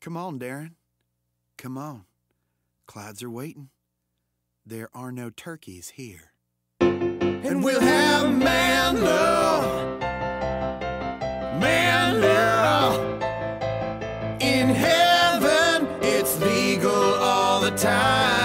Come on, Darren. Come on. Clouds are waiting. There are no turkeys here. And we'll have man love. Man love. In heaven, it's legal all the time.